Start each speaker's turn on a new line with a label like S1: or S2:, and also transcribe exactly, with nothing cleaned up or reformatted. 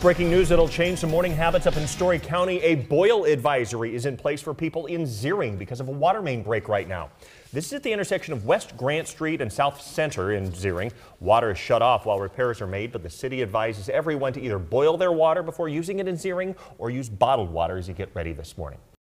S1: Breaking news that'll change some morning habits up in Story County. A boil advisory is in place for people in Zearing because of a water main break right now. This is at the intersection of West Grant Street and South Center in Zearing. Water is shut off while repairs are made, but the city advises everyone to either boil their water before using it in Zearing or use bottled water as you get ready this morning.